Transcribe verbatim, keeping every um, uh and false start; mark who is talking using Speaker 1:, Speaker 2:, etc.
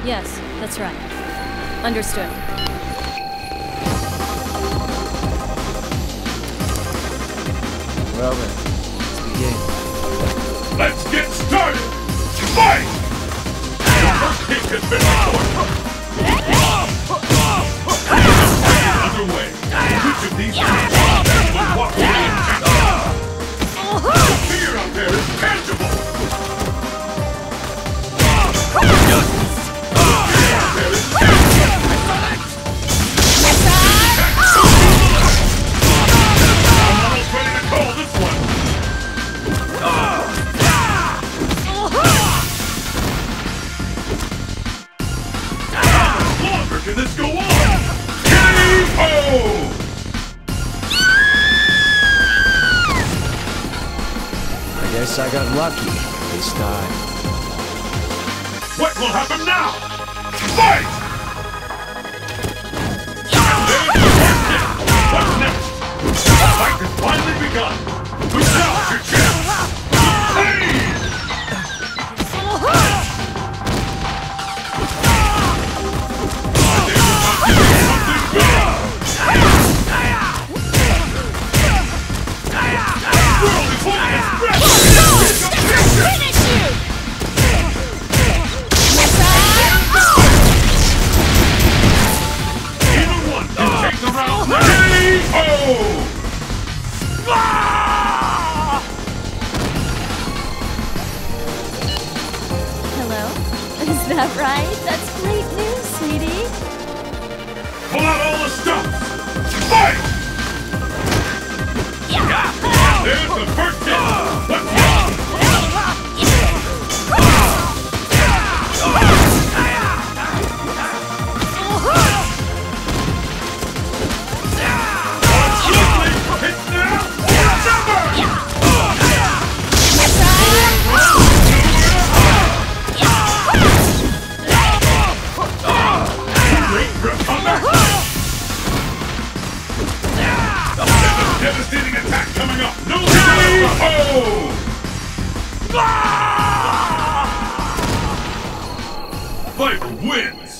Speaker 1: Yes, that's right. Understood.
Speaker 2: Well then, let's begin.
Speaker 3: Let's get started! Fight! The first kick has been recorded. Underway. Which of these two will walk away intact? The fear out there is tangible! Can this go on? K O!
Speaker 2: I guess I got lucky this time.
Speaker 3: What will happen now? Fight! And there's the first hit. What's next? The fight has finally begun. Who's now your champ? Pain!
Speaker 1: Hello? Is that right? That's great news, sweetie.
Speaker 3: Pull out all the stops! Fight! Yeah. There's the first hit! Let's go! Devastating attack coming up! No oh! Viper wins!